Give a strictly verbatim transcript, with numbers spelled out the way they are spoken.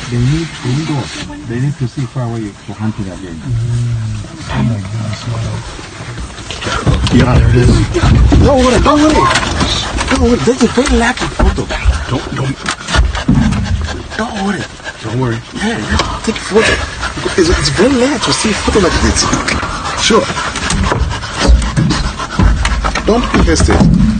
they need indoors. They need to see far away for hunting again. Mm. Oh my gosh, wow. Yeah, there it is. Don't worry, don't worry. Don't worry. There's a very lucky photo. Don't, don't. Don't worry. Don't worry. Yeah, yeah. Take a photo. It's, it's very rare to see a photo like this. Sure. Don't be hasty.